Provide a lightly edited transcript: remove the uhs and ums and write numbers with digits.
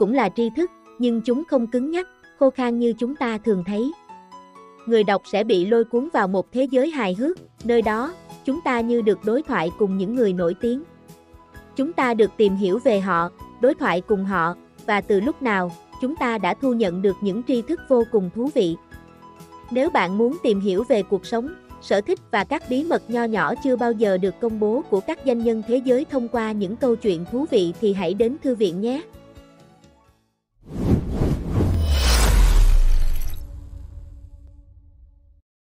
cũng là tri thức, nhưng chúng không cứng nhắc, khô khan như chúng ta thường thấy. Người đọc sẽ bị lôi cuốn vào một thế giới hài hước, nơi đó, chúng ta như được đối thoại cùng những người nổi tiếng. Chúng ta được tìm hiểu về họ, đối thoại cùng họ, và từ lúc nào, chúng ta đã thu nhận được những tri thức vô cùng thú vị. Nếu bạn muốn tìm hiểu về cuộc sống, sở thích và các bí mật nho nhỏ chưa bao giờ được công bố của các danh nhân thế giới thông qua những câu chuyện thú vị thì hãy đến thư viện nhé!